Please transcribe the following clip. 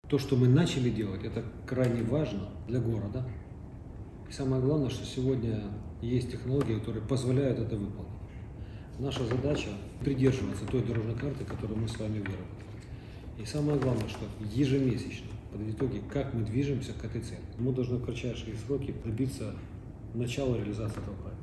То, что мы начали делать, это крайне важно для города. И самое главное, что сегодня есть технологии, которые позволяют это выполнить. Наша задача придерживаться той дорожной карты, которую мы с вами выработали. И самое главное, что ежемесячно подводить итоги, как мы движемся к этой цели. Мы должны в кратчайшие сроки добиться начала реализации этого проекта.